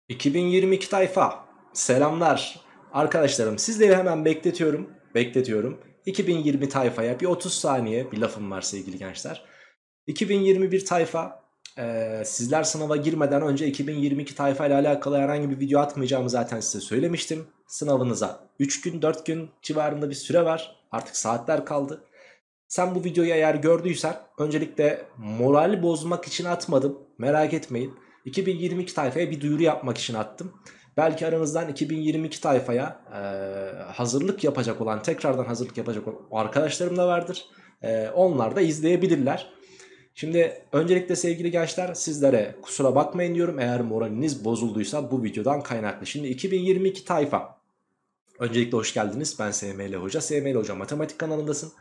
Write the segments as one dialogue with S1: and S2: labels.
S1: 2022 tayfa selamlar arkadaşlarım, sizleri hemen bekletiyorum 2020 tayfaya bir 30 saniye bir lafım var sevgili gençler. 2021 tayfa, sizler sınava girmeden önce 2022 tayfa ile alakalı herhangi bir video atmayacağımı zaten size söylemiştim. Sınavınıza 3 gün 4 gün civarında bir süre var, artık saatler kaldı. Sen bu videoyu eğer gördüysen öncelikle moral bozmak için atmadım, merak etmeyin. 2022 tayfaya bir duyuru yapmak için attım. Belki aranızdan 2022 tayfaya hazırlık yapacak olan, tekrardan hazırlık yapacak olan arkadaşlarım da vardır. Onlar da izleyebilirler. Şimdi öncelikle sevgili gençler, sizlere kusura bakmayın diyorum eğer moraliniz bozulduysa bu videodan kaynaklı. Şimdi 2022 tayfa, öncelikle hoş geldiniz. Ben SML Hoca. SML Hoca Matematik kanalındasın.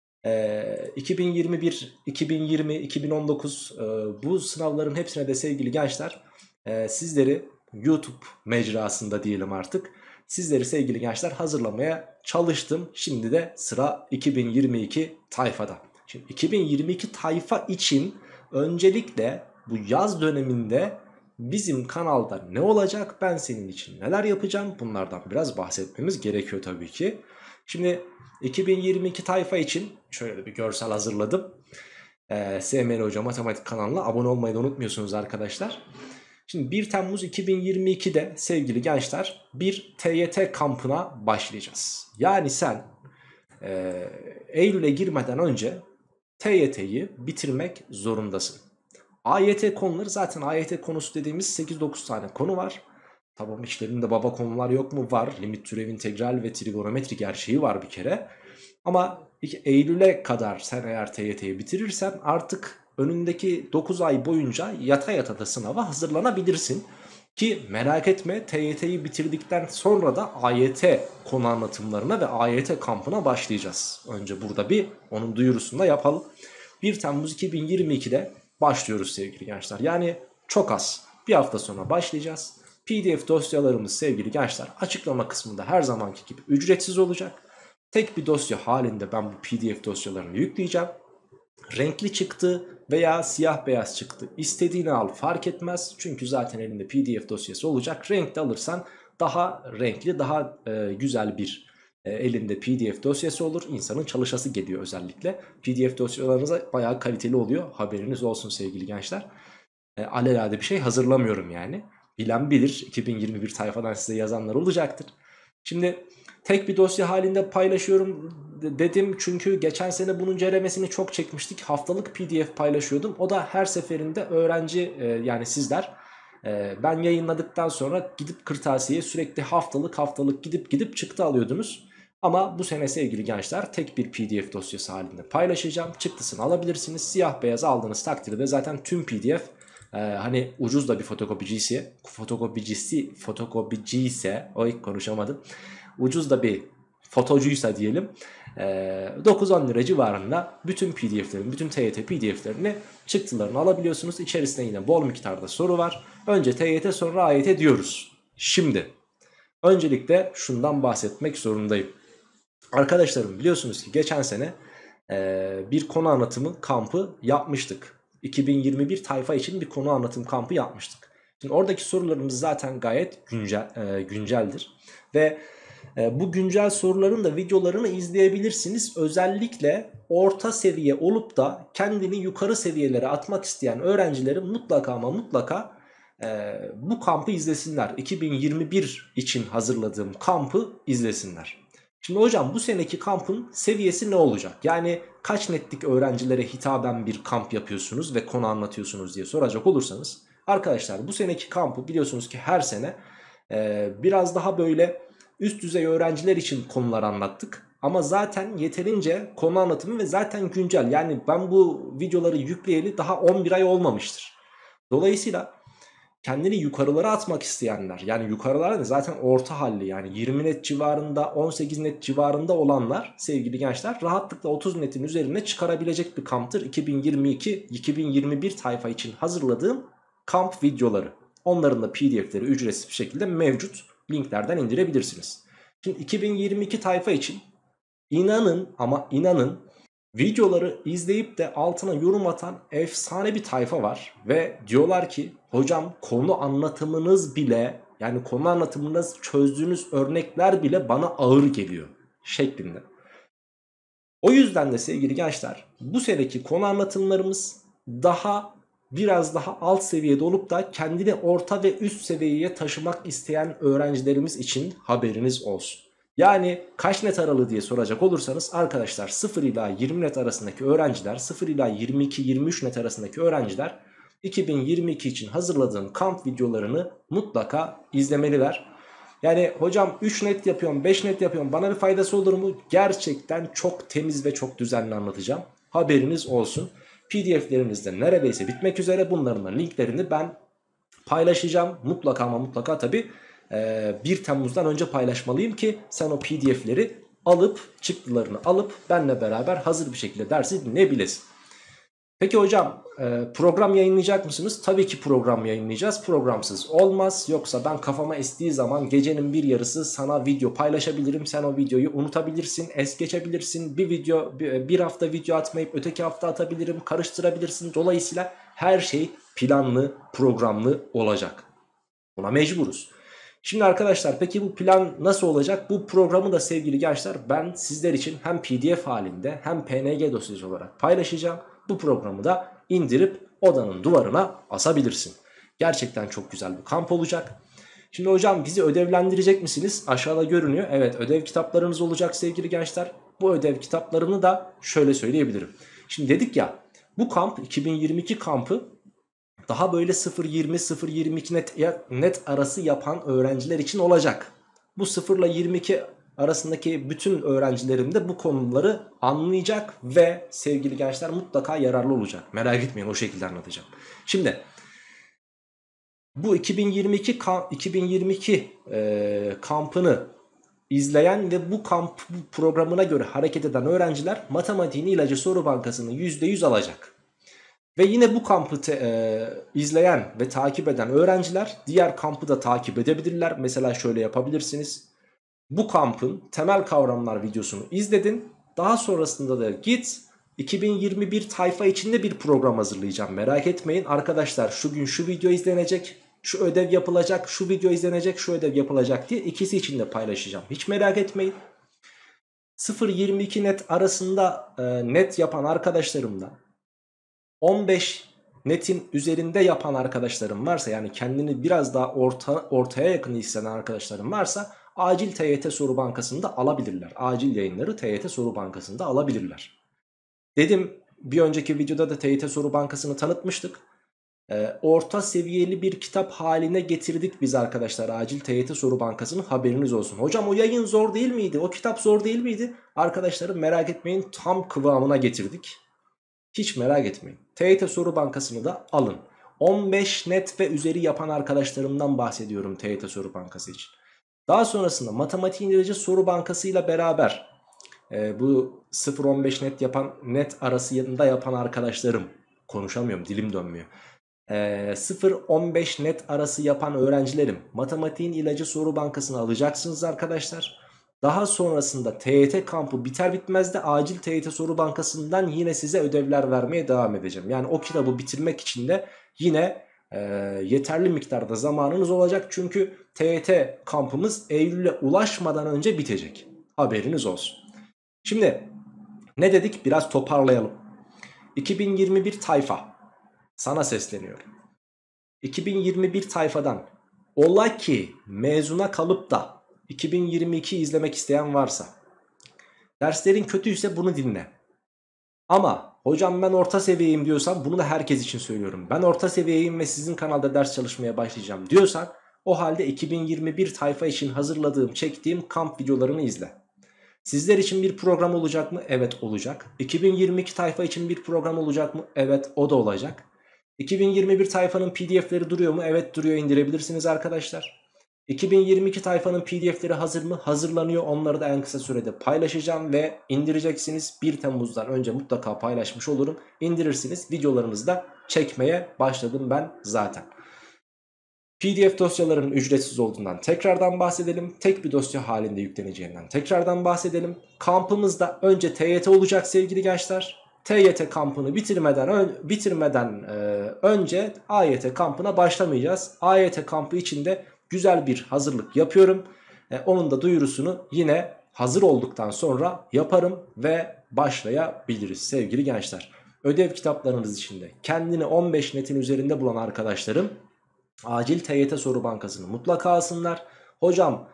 S1: 2021, 2020, 2019 bu sınavların hepsine de sevgili gençler, sizleri YouTube mecrasında diyelim artık, sizleri sevgili gençler hazırlamaya çalıştım. Şimdi de sıra 2022 tayfada. Şimdi 2022 tayfa için öncelikle bu yaz döneminde bizim kanalda ne olacak, ben senin için neler yapacağım, bunlardan biraz bahsetmemiz gerekiyor tabii ki. Şimdi 2022 tayfa için şöyle bir görsel hazırladım. SML Hoca Matematik kanalına abone olmayı da unutmuyorsunuz arkadaşlar. Şimdi 1 Temmuz 2022'de sevgili gençler bir TYT kampına başlayacağız. Yani sen Eylül'e girmeden önce TYT'yi bitirmek zorundasın. AYT konuları, zaten AYT konusu dediğimiz 8-9 tane konu var. Tamam, işlerinde baba konular yok mu? Var. Limit, türev, integral ve trigonometri gerçeği var bir kere. Ama Eylül'e kadar sen eğer TYT'yi bitirirsen artık önündeki 9 ay boyunca yata yata da sınava hazırlanabilirsin. Ki merak etme, TYT'yi bitirdikten sonra da AYT konu anlatımlarına ve AYT kampına başlayacağız. Önce burada bir onun duyurusunu da yapalım. 1 Temmuz 2022'de başlıyoruz sevgili gençler. Yani çok az bir hafta sonra başlayacağız. PDF dosyalarımız sevgili gençler açıklama kısmında her zamanki gibi ücretsiz olacak. Tek bir dosya halinde ben bu PDF dosyalarını yükleyeceğim. Renkli çıktı veya siyah beyaz çıktı, İstediğini al, fark etmez. Çünkü zaten elinde PDF dosyası olacak. Renkli alırsan daha renkli, daha güzel bir elinde PDF dosyası olur. İnsanın çalışası geliyor özellikle. PDF dosyalarınız bayağı kaliteli oluyor. Haberiniz olsun sevgili gençler. Alelade bir şey hazırlamıyorum yani. Bilen bilir, 2021 tayfadan size yazanlar olacaktır. Şimdi tek bir dosya halinde paylaşıyorum dedim çünkü geçen sene bunun ceremesini çok çekmiştik. Haftalık PDF paylaşıyordum. O da her seferinde öğrenci, yani sizler, ben yayınladıktan sonra gidip kırtasiyeye sürekli haftalık gidip çıktı alıyordunuz. Ama bu sene sevgili gençler tek bir PDF dosyası halinde paylaşacağım. Çıktısını alabilirsiniz. Siyah beyaz aldığınız takdirde zaten tüm PDF, hani ucuz da bir fotokopicisi ise, oy konuşamadım, ucuz da bir fotocuysa diyelim, 9-10 lira civarında bütün PDF'lerin, bütün TYT PDF'lerini, çıktılarını alabiliyorsunuz. İçerisinde yine bol miktarda soru var. Önce TYT sonra AYT diyoruz. Şimdi öncelikle şundan bahsetmek zorundayım. Arkadaşlarım, biliyorsunuz ki geçen sene bir konu anlatımı kampı yapmıştık. 2021 tayfa için bir konu anlatım kampı yapmıştık. Şimdi oradaki sorularımız zaten gayet günceldir. Ve bu güncel soruların da videolarını izleyebilirsiniz. Özellikle orta seviye olup da kendini yukarı seviyelere atmak isteyen öğrencilerin mutlaka ama mutlaka bu kampı izlesinler. 2021 için hazırladığım kampı izlesinler. Şimdi hocam, bu seneki kampın seviyesi ne olacak? Yani kaç netlik öğrencilere hitaben bir kamp yapıyorsunuz ve konu anlatıyorsunuz diye soracak olursanız, arkadaşlar bu seneki kampı biliyorsunuz ki her sene biraz daha böyle üst düzey öğrenciler için konular anlattık. Ama zaten yeterince konu anlatımı ve zaten güncel. Yani ben bu videoları yükleyeli daha 11 ay olmamıştır. Dolayısıyla kendini yukarılara atmak isteyenler, yani yukarılarda zaten orta halli, yani 20 net civarında, 18 net civarında olanlar sevgili gençler rahatlıkla 30 netin üzerine çıkarabilecek bir kamptır. 2022-2021 tayfa için hazırladığım kamp videoları. Onların da PDF'leri ücretsiz bir şekilde mevcut. Linklerden indirebilirsiniz. Şimdi 2022 tayfa için inanın ama inanın Videoları izleyip de altına yorum atan efsane bir tayfa var. Ve diyorlar ki hocam konu anlatımınız bile, yani konu anlatımınız, çözdüğünüz örnekler bile bana ağır geliyor şeklinde. O yüzden de sevgili gençler, bu seneki konu anlatımlarımız biraz daha alt seviyede olup da kendini orta ve üst seviyeye taşımak isteyen öğrencilerimiz için haberiniz olsun. Yani kaç net aralığı diye soracak olursanız arkadaşlar, 0 ila 20 net arasındaki öğrenciler, 0 ila 22-23 net arasındaki öğrenciler 2022 için hazırladığım kamp videolarını mutlaka izlemeliler. Yani hocam 3 net yapıyorum, 5 net yapıyorum, bana bir faydası olur mu? Gerçekten çok temiz ve çok düzenli anlatacağım. Haberiniz olsun. PDF'leriniz de neredeyse bitmek üzere. Bunların da linklerini ben paylaşacağım. Mutlaka ama mutlaka tabii 1 Temmuz'dan önce paylaşmalıyım ki sen o PDF'leri alıp, çıktılarını alıp benle beraber hazır bir şekilde dersi dinleyebilesin. Peki hocam program yayınlayacak mısınız? Tabii ki program yayınlayacağız. Programsız olmaz. Yoksa ben kafama estiği zaman gecenin bir yarısı sana video paylaşabilirim. Sen o videoyu unutabilirsin, es geçebilirsin. Bir hafta video atmayıp öteki hafta atabilirim, karıştırabilirsin. Dolayısıyla her şey planlı, programlı olacak. Buna mecburuz. Şimdi arkadaşlar, peki bu plan nasıl olacak? Bu programı da sevgili gençler ben sizler için hem PDF halinde hem PNG dosyası olarak paylaşacağım. Bu programı da indirip odanın duvarına asabilirsin. Gerçekten çok güzel bir kamp olacak. Şimdi hocam bizi ödevlendirecek misiniz? Aşağıda görünüyor. Evet, ödev kitaplarınız olacak sevgili gençler. Bu ödev kitaplarını da şöyle söyleyebilirim. Şimdi dedik ya, bu kamp 2022 kampı daha böyle 0-20-0-22 net arası yapan öğrenciler için olacak. Bu 0 ile 22 arasındaki bütün öğrencilerim de bu konuları anlayacak ve sevgili gençler mutlaka yararlı olacak. Merak etmeyin, o şekilde anlatacağım. Şimdi bu 2022 kampını izleyen ve bu kamp programına göre hareket eden öğrenciler matematiğin ilacı soru bankasını %100 alacak. Ve yine bu kampı izleyen ve takip eden öğrenciler diğer kampı da takip edebilirler. Mesela şöyle yapabilirsiniz. Bu kampın temel kavramlar videosunu izledin. Daha sonrasında da git 2021 tayfa içinde bir program hazırlayacağım. Merak etmeyin arkadaşlar, şu gün şu video izlenecek, şu ödev yapılacak, şu video izlenecek, şu ödev yapılacak diye ikisi için de paylaşacağım. Hiç merak etmeyin. 0-22 net arasında net yapan arkadaşlarım da 15 netin üzerinde yapan arkadaşlarım varsa, yani kendini biraz daha ortaya yakın hisseden arkadaşlarım varsa acil TYT soru bankasında alabilirler. Acil yayınları TYT soru bankasında alabilirler. Dedim, bir önceki videoda da TYT soru bankasını tanıtmıştık. Orta seviyeli bir kitap haline getirdik biz arkadaşlar acil TYT soru bankasının, haberiniz olsun. Hocam o yayın zor değil miydi? O kitap zor değil miydi? Arkadaşlarım merak etmeyin, tam kıvamına getirdik. Hiç merak etmeyin. TYT soru bankasını da alın. 15 net ve üzeri yapan arkadaşlarımdan bahsediyorum TYT soru bankası için. Daha sonrasında matematik İngilizce soru bankasıyla beraber bu 0-15 net yapan, net arasında yapan arkadaşlarım, konuşamıyorum, dilim dönmüyor. 0-15 net arası yapan öğrencilerim matematiğin ilacı soru bankasını alacaksınız arkadaşlar. Daha sonrasında TYT kampı biter bitmez de acil TYT soru bankasından yine size ödevler vermeye devam edeceğim. Yani o kitabı bitirmek için de yine yeterli miktarda zamanınız olacak. Çünkü TYT kampımız Eylül'e ulaşmadan önce bitecek. Haberiniz olsun. Şimdi ne dedik? Biraz toparlayalım. 2021 tayfa, sana sesleniyorum. 2021 tayfadan ola ki mezuna kalıp da 2022 izlemek isteyen varsa, derslerin kötüyse bunu dinle. Ama hocam ben orta seviyeyim diyorsan, bunu da herkes için söylüyorum. Ben orta seviyeyim ve sizin kanalda ders çalışmaya başlayacağım diyorsan, o halde 2021 tayfa için hazırladığım, çektiğim kamp videolarını izle. Sizler için bir program olacak mı? Evet, olacak. 2022 tayfa için bir program olacak mı? Evet, o da olacak. 2021 tayfanın PDF'leri duruyor mu? Evet, duruyor, indirebilirsiniz arkadaşlar. 2022 tayfanın PDF'leri hazır mı? Hazırlanıyor. Onları da en kısa sürede paylaşacağım ve indireceksiniz. 1 Temmuz'dan önce mutlaka paylaşmış olurum. İndirirsiniz. Videolarınızı da çekmeye başladım ben zaten. PDF dosyaların ücretsiz olduğundan tekrardan bahsedelim. Tek bir dosya halinde yükleneceğinden tekrardan bahsedelim. Kampımızda önce TYT olacak sevgili gençler. TYT kampını bitirmeden önce AYT kampına başlamayacağız. AYT kampı için de güzel bir hazırlık yapıyorum. Onun da duyurusunu yine hazır olduktan sonra yaparım ve başlayabiliriz sevgili gençler. Ödev kitaplarınız içinde kendini 15 netin üzerinde bulan arkadaşlarım acil TYT soru bankasını mutlaka alsınlar. Hocam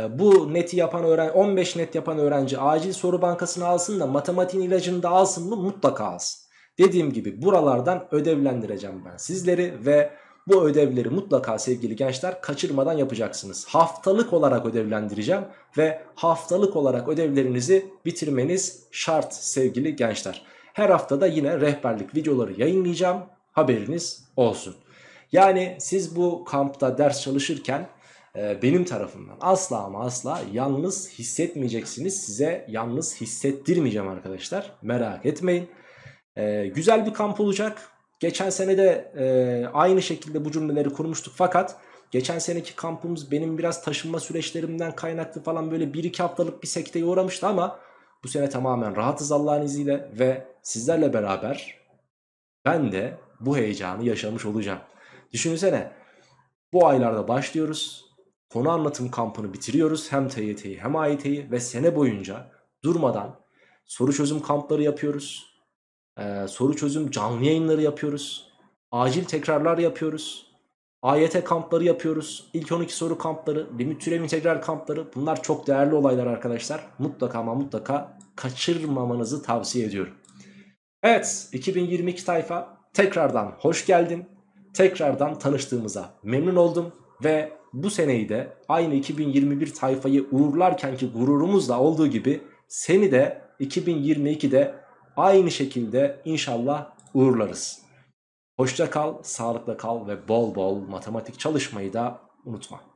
S1: bu neti yapan öğrenci, 15 net yapan öğrenci acil soru bankasını alsın da matematiğin ilacını da alsın mı? Mutlaka alsın. Dediğim gibi buralardan ödevlendireceğim ben sizleri ve bu ödevleri mutlaka sevgili gençler kaçırmadan yapacaksınız. Haftalık olarak ödevlendireceğim ve haftalık olarak ödevlerinizi bitirmeniz şart sevgili gençler. Her haftada yine rehberlik videoları yayınlayacağım, haberiniz olsun. Yani siz bu kampta ders çalışırken benim tarafımdan asla ama asla yalnız hissetmeyeceksiniz. Size yalnız hissettirmeyeceğim arkadaşlar, merak etmeyin. Güzel bir kamp olacak. Geçen sene de aynı şekilde bu cümleleri kurmuştuk fakat geçen seneki kampımız benim biraz taşınma süreçlerimden kaynaklı falan böyle 1-2 haftalık bir sekteye uğramıştı ama bu sene tamamen rahatız Allah'ın izniyle ve sizlerle beraber ben de bu heyecanı yaşamış olacağım. Düşünsene, bu aylarda başlıyoruz. Konu anlatım kampını bitiriyoruz. Hem TYT'yi hem AYT'yi ve sene boyunca durmadan soru çözüm kampları yapıyoruz. Soru çözüm canlı yayınları yapıyoruz. Acil tekrarlar yapıyoruz. AYT kampları yapıyoruz. İlk 12 soru kampları, limit türev integral kampları. Bunlar çok değerli olaylar arkadaşlar. Mutlaka ama mutlaka kaçırmamanızı tavsiye ediyorum. Evet, 2022 tayfa tekrardan hoş geldin. Tekrardan tanıştığımıza memnun oldum ve bu seneyi de aynı 2021 tayfayı uğurlarkenki gururumuzla olduğu gibi seni de 2022'de aynı şekilde inşallah uğurlarız. Hoşça kal, sağlıkla kal ve bol bol matematik çalışmayı da unutma.